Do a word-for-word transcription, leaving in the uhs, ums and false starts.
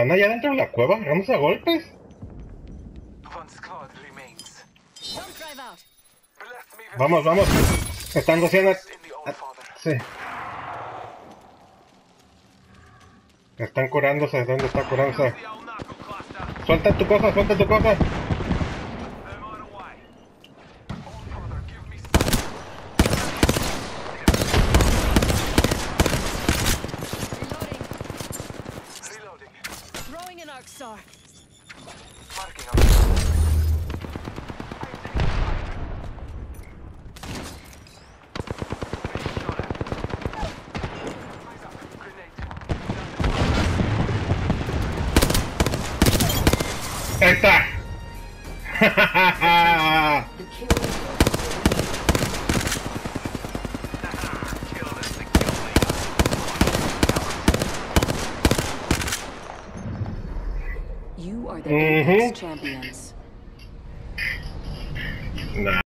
Están allá dentro de la cueva, agarramos a golpes. Vamos, vamos. Están rociando. Sí. Están curándose. ¿Dónde está curándose? Suelta tu cosa, suelta tu cosa. Ahí está. You are the Apex champions. Nah.